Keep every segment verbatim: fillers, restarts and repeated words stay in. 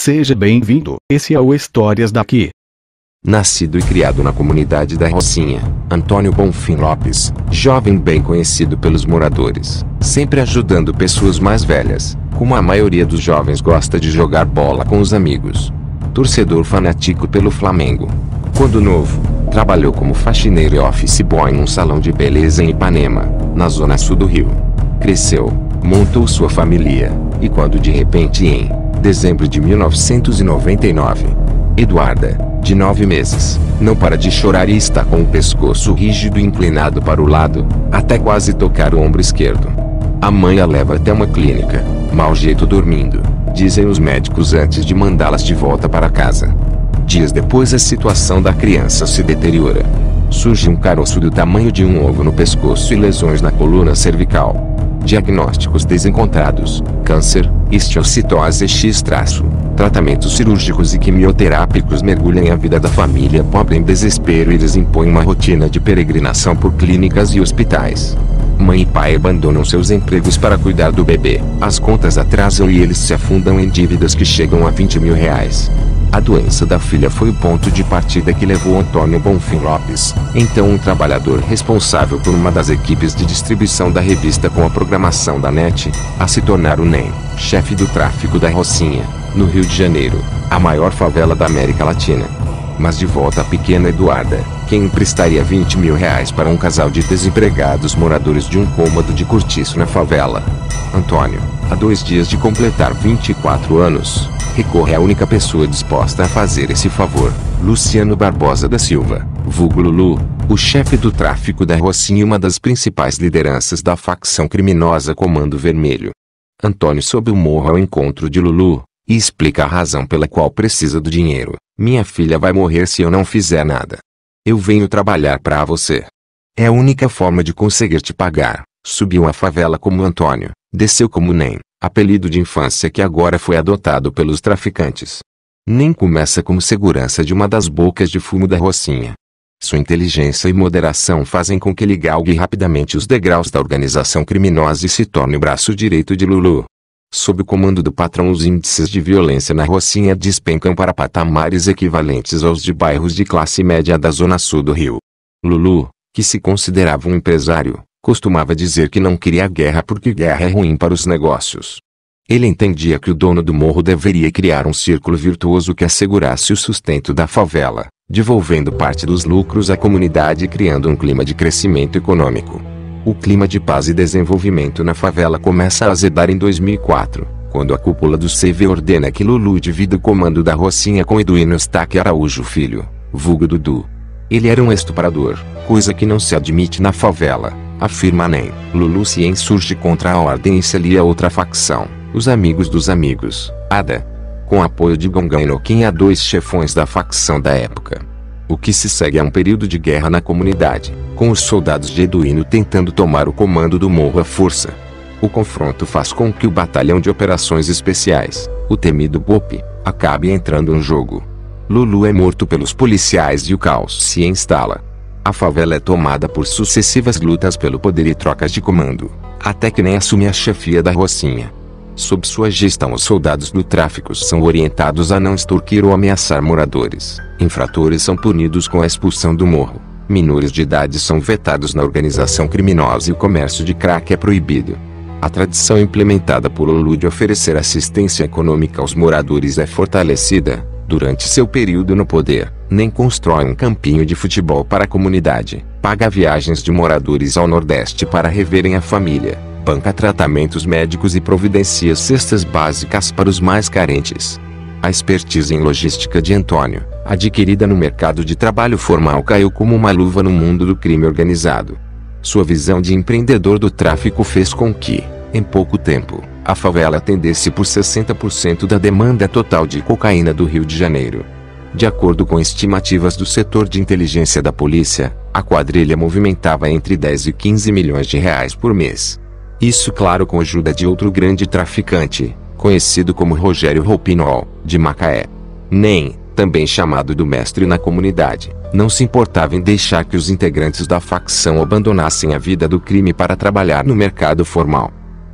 Seja bem-vindo, esse é o Histórias daqui. Nascido e criado na comunidade da Rocinha, Antônio Bonfim Lopes, jovem bem conhecido pelos moradores, sempre ajudando pessoas mais velhas, como a maioria dos jovens gosta de jogar bola com os amigos. Torcedor fanático pelo Flamengo. Quando novo, trabalhou como faxineiro e office boy num salão de beleza em Ipanema, na zona sul do Rio. Cresceu, montou sua família, e quando de repente em dezembro de mil novecentos e noventa e nove, Eduarda, de nove meses, não para de chorar e está com o pescoço rígido e inclinado para o lado, até quase tocar o ombro esquerdo. A mãe a leva até uma clínica, mau jeito dormindo, dizem os médicos antes de mandá-las de volta para casa. Dias depois a situação da criança se deteriora. Surge um caroço do tamanho de um ovo no pescoço e lesões na coluna cervical. Diagnósticos desencontrados: câncer, histiocytose X-traço. Tratamentos cirúrgicos e quimioterápicos mergulham a vida da família pobre em desespero e lhes impõem uma rotina de peregrinação por clínicas e hospitais. Mãe e pai abandonam seus empregos para cuidar do bebê. As contas atrasam e eles se afundam em dívidas que chegam a vinte mil reais. A doença da filha foi o ponto de partida que levou Antônio Bonfim Lopes, então um trabalhador responsável por uma das equipes de distribuição da revista com a programação da N E T, a se tornar o N E M, chefe do tráfico da Rocinha, no Rio de Janeiro, a maior favela da América Latina. Mas de volta à pequena Eduarda, quem emprestaria vinte mil reais para um casal de desempregados moradores de um cômodo de cortiço na favela? Antônio, há dois dias de completar vinte e quatro anos, recorre à única pessoa disposta a fazer esse favor, Luciano Barbosa da Silva, vulgo Lulu, o chefe do tráfico da Rocinha e uma das principais lideranças da facção criminosa Comando Vermelho. Antônio sobe o morro ao encontro de Lulu, e explica a razão pela qual precisa do dinheiro. Minha filha vai morrer se eu não fizer nada. Eu venho trabalhar para você. É a única forma de conseguir te pagar. Subiu a favela como Antônio, desceu como Nem, apelido de infância que agora foi adotado pelos traficantes. Nem começa como segurança de uma das bocas de fumo da Rocinha. Sua inteligência e moderação fazem com que ele galgue rapidamente os degraus da organização criminosa e se torne o braço direito de Lulu. Sob o comando do patrão, os índices de violência na Rocinha despencam para patamares equivalentes aos de bairros de classe média da zona sul do Rio. Lulu, que se considerava um empresário, costumava dizer que não queria guerra porque guerra é ruim para os negócios. Ele entendia que o dono do morro deveria criar um círculo virtuoso que assegurasse o sustento da favela, devolvendo parte dos lucros à comunidade e criando um clima de crescimento econômico. O clima de paz e desenvolvimento na favela começa a azedar em dois mil e quatro, quando a cúpula do C V ordena que Lulu divida o comando da Rocinha com Eduino Eustáquio Araújo Filho, vulgo Dudu. Ele era um estuprador, coisa que não se admite na favela, afirma Nem. Lulu se insurge contra a ordem e se alia a outra facção, os Amigos dos Amigos, A D A, com apoio de Gonga Inoquim, a dois chefões da facção da época. O que se segue é um período de guerra na comunidade, com os soldados de Eduino tentando tomar o comando do morro à força. O confronto faz com que o Batalhão de Operações Especiais, o temido B O P, acabe entrando no jogo. Lulu é morto pelos policiais e o caos se instala. A favela é tomada por sucessivas lutas pelo poder e trocas de comando, até que Nem assume a chefia da Rocinha. Sob sua gestão, os soldados do tráfico são orientados a não extorquir ou ameaçar moradores. Infratores são punidos com a expulsão do morro. Menores de idade são vetados na organização criminosa e o comércio de crack é proibido. A tradição implementada por Lulu de oferecer assistência econômica aos moradores é fortalecida. Durante seu período no poder, Nem constrói um campinho de futebol para a comunidade, paga viagens de moradores ao Nordeste para reverem a família, banca tratamentos médicos e providencia cestas básicas para os mais carentes. A expertise em logística de Antônio, adquirida no mercado de trabalho formal, caiu como uma luva no mundo do crime organizado. Sua visão de empreendedor do tráfico fez com que, em pouco tempo, a favela atendesse por sessenta por cento da demanda total de cocaína do Rio de Janeiro. De acordo com estimativas do setor de inteligência da polícia, a quadrilha movimentava entre dez e quinze milhões de reais por mês. Isso, claro, com a ajuda de outro grande traficante, conhecido como Rogério Roupinol, de Macaé. Nem, também chamado do mestre na comunidade, não se importava em deixar que os integrantes da facção abandonassem a vida do crime para trabalhar no mercado formal.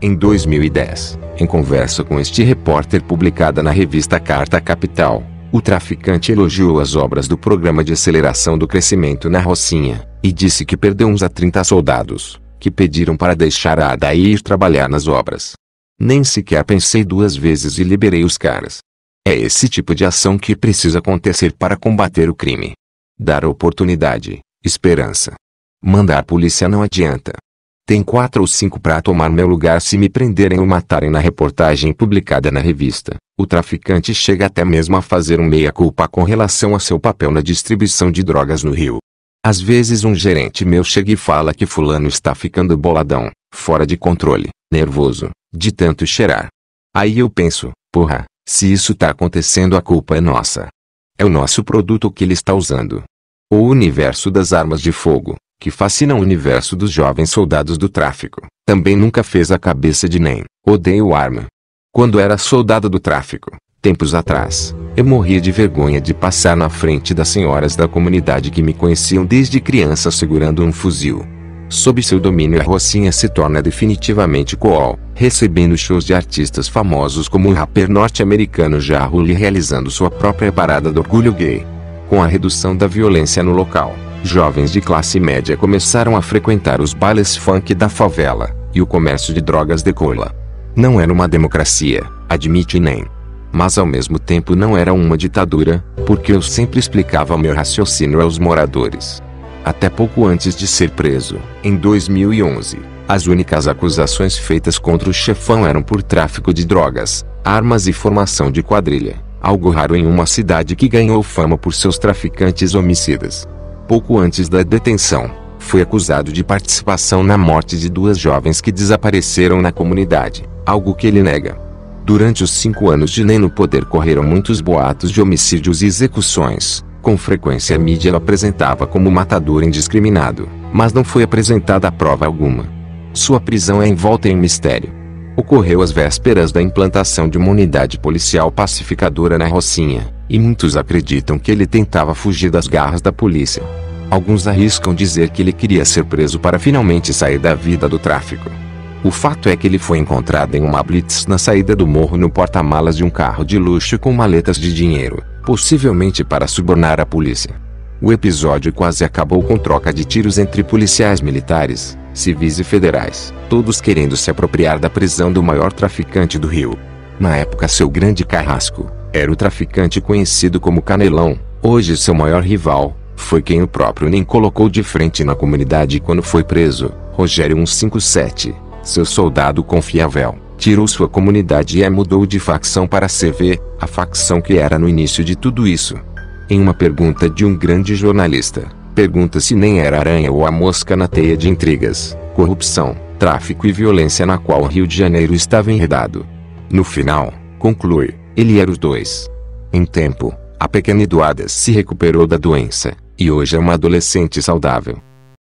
Em dois mil e dez, em conversa com este repórter publicada na revista Carta Capital, o traficante elogiou as obras do Programa de Aceleração do Crescimento na Rocinha, e disse que perdeu uns a trinta soldados, que pediram para deixar a ADA e ir trabalhar nas obras. Nem sequer pensei duas vezes e liberei os caras. É esse tipo de ação que precisa acontecer para combater o crime. Dar oportunidade, esperança. Mandar polícia não adianta. Tem quatro ou cinco para tomar meu lugar se me prenderem ou matarem. Na reportagem publicada na revista, o traficante chega até mesmo a fazer um meia-culpa com relação a seu papel na distribuição de drogas no Rio. Às vezes um gerente meu chega e fala que fulano está ficando boladão, fora de controle, nervoso, de tanto cheirar. Aí eu penso, porra, se isso tá acontecendo a culpa é nossa. É o nosso produto que ele está usando. O universo das armas de fogo, que fascina o universo dos jovens soldados do tráfico, também nunca fez a cabeça de nem, odeio arma. Quando era soldado do tráfico, tempos atrás, eu morria de vergonha de passar na frente das senhoras da comunidade que me conheciam desde criança segurando um fuzil. Sob seu domínio a Rocinha se torna definitivamente cool, recebendo shows de artistas famosos como o rapper norte-americano Ja Rule realizando sua própria parada do orgulho gay. Com a redução da violência no local, jovens de classe média começaram a frequentar os bailes funk da favela, e o comércio de drogas decola. Não era uma democracia, admite nem. Mas ao mesmo tempo não era uma ditadura, porque eu sempre explicava meu raciocínio aos moradores. Até pouco antes de ser preso, em dois mil e onze, as únicas acusações feitas contra o chefão eram por tráfico de drogas, armas e formação de quadrilha, algo raro em uma cidade que ganhou fama por seus traficantes homicidas. Pouco antes da detenção, foi acusado de participação na morte de duas jovens que desapareceram na comunidade, algo que ele nega. Durante os cinco anos de Ney no poder correram muitos boatos de homicídios e execuções. Com frequência a mídia o apresentava como matador indiscriminado, mas não foi apresentada prova alguma. Sua prisão é envolta em mistério. Ocorreu às vésperas da implantação de uma unidade policial pacificadora na Rocinha, e muitos acreditam que ele tentava fugir das garras da polícia. Alguns arriscam dizer que ele queria ser preso para finalmente sair da vida do tráfico. O fato é que ele foi encontrado em uma blitz na saída do morro no porta-malas de um carro de luxo com maletas de dinheiro, possivelmente para subornar a polícia. O episódio quase acabou com troca de tiros entre policiais militares, civis e federais, todos querendo se apropriar da prisão do maior traficante do Rio. Na época seu grande carrasco, era o traficante conhecido como Canelão, hoje seu maior rival, foi quem o próprio Ney colocou de frente na comunidade quando foi preso, Rogério cento e cinquenta e sete. Seu soldado confiável, tirou sua comunidade e a mudou de facção para C V, a facção que era no início de tudo isso. Em uma pergunta de um grande jornalista, pergunta se nem era aranha ou a mosca na teia de intrigas, corrupção, tráfico e violência na qual o Rio de Janeiro estava enredado. No final, conclui, ele era os dois. Em tempo, a pequena Eduarda se recuperou da doença, e hoje é uma adolescente saudável.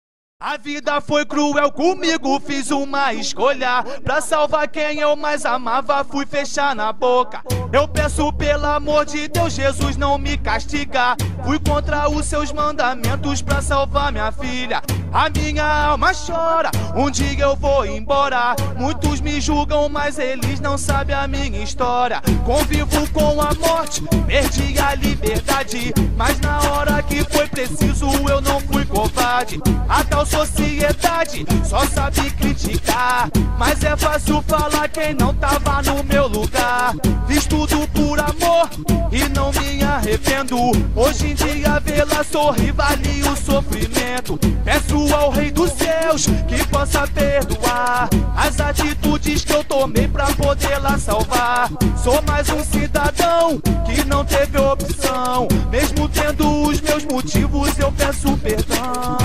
A vida foi cruel comigo, fiz uma escolha. Pra salvar quem eu mais amava, fui fechar na boca. Eu peço pelo amor de Deus, Jesus não me castiga. Fui contra os seus mandamentos pra salvar minha filha. A minha alma chora, um dia eu vou embora. Muitos me julgam, mas eles não sabem a minha história. Convivo com a morte, perdi a liberdade, mas na hora que foi preciso eu não fui covarde. A tal sociedade só sabe criticar, mas é fácil falar quem não tava no meu lugar. Fiz tudo por amor e não me arrependo. Hoje em dia vê-la sorrir vale o sofrimento. Peço ao Rei dos Céus que possa perdoar as atitudes que eu tomei pra podê-la salvar. Sou mais um cidadão que não teve opção, mesmo tendo os meus motivos eu peço perdão.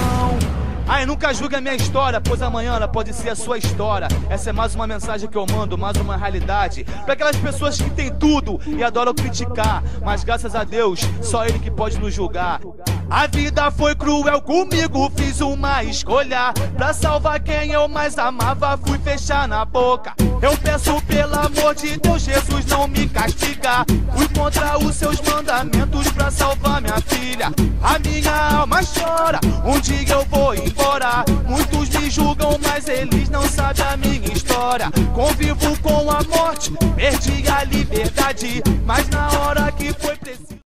Ai, nunca julgue a minha história, pois amanhã ela pode ser a sua história. Essa é mais uma mensagem que eu mando, mais uma realidade para aquelas pessoas que têm tudo e adoram criticar, mas graças a Deus, só Ele que pode nos julgar. A vida foi cruel comigo, fiz uma escolha. Pra salvar quem eu mais amava, fui fechar na boca. Eu peço pelo amor de Deus, Jesus, não me castiga. Fui contra os seus mandamentos pra salvar minha filha. A minha alma chora, um dia eu vou embora. Muitos me julgam, mas eles não sabem a minha história. Convivo com a morte, perdi a liberdade, mas na hora